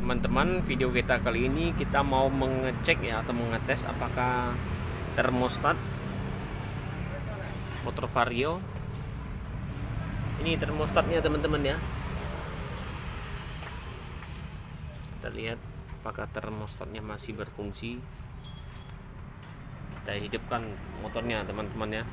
Teman-teman, video kita kali ini kita mau mengecek ya, atau mengetes apakah termostat motor Vario ini termostatnya teman-teman ya. Kita lihat apakah termostatnya masih berfungsi. Kita hidupkan motornya teman-teman ya.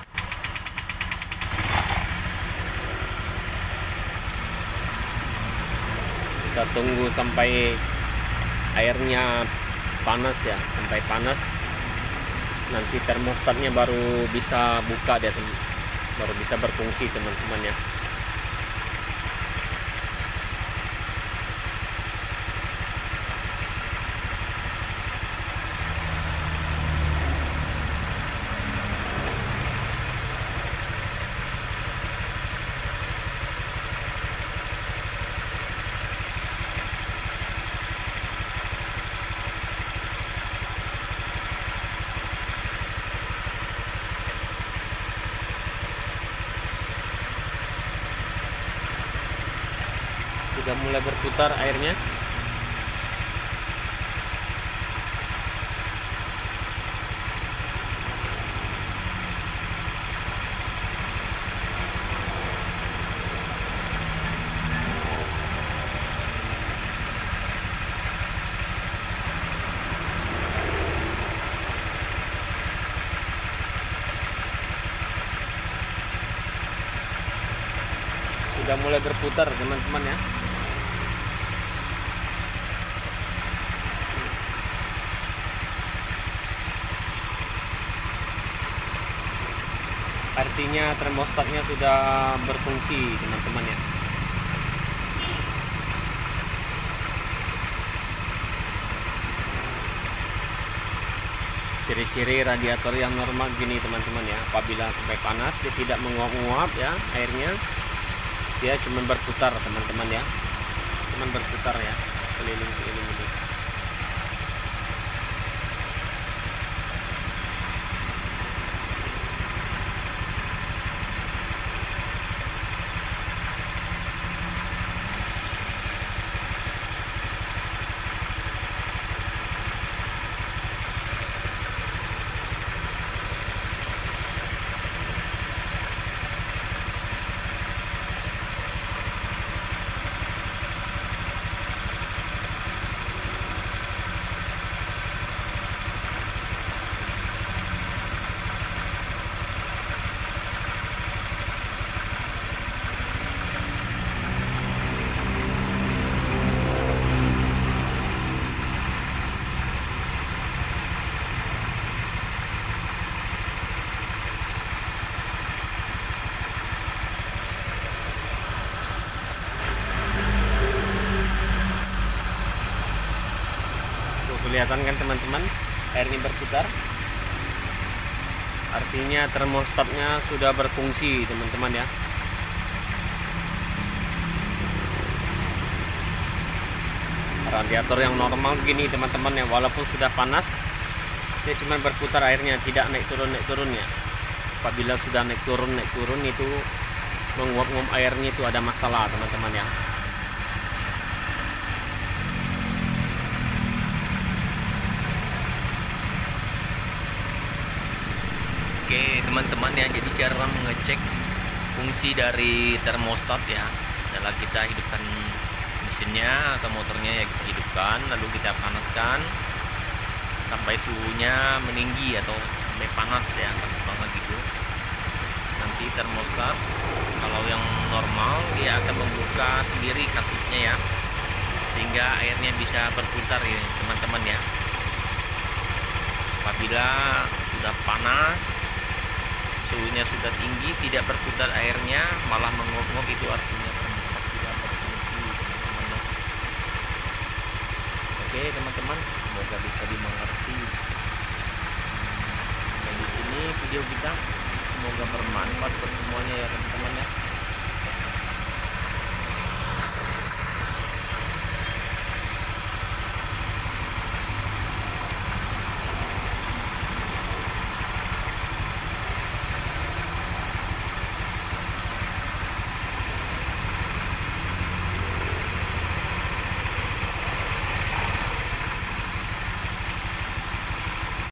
Kita tunggu sampai airnya panas ya, sampai panas nanti termostatnya baru bisa buka dia, baru bisa berfungsi teman-teman ya. Sudah mulai berputar airnya. Sudah mulai berputar teman-teman ya. Artinya termostatnya sudah berfungsi teman-teman ya. Ciri-ciri radiator yang normal gini teman-teman ya. Apabila sampai panas dia tidak menguap-nguap ya airnya, dia cuma berputar teman-teman ya, cuma berputar ya, keliling-keliling ini. Kelihatan kan teman-teman, airnya berputar, artinya termostatnya sudah berfungsi teman-teman ya. Radiator yang normal gini teman-teman ya, walaupun sudah panas dia cuma berputar airnya, tidak naik turun ya. Apabila sudah naik turun itu menguap-nguap airnya, itu ada masalah teman-teman ya. Oke teman-teman ya, jadi cara mengecek fungsi dari termostat ya adalah kita hidupkan mesinnya atau motornya ya, kita hidupkan lalu kita panaskan sampai suhunya meninggi atau sampai panas ya, panas banget gitu. Nanti termostat kalau yang normal dia akan membuka sendiri kasusnya ya, sehingga airnya bisa berputar ya teman-teman ya. Apabila sudah panas, suhunya sudah tinggi, tidak berputar airnya, malah menguap-nguap, itu artinya termostat tidak berfungsi teman-teman. Oke teman-teman, semoga bisa dimengerti. Nah, di sini video kita semoga bermanfaat buat semuanya ya teman-teman ya.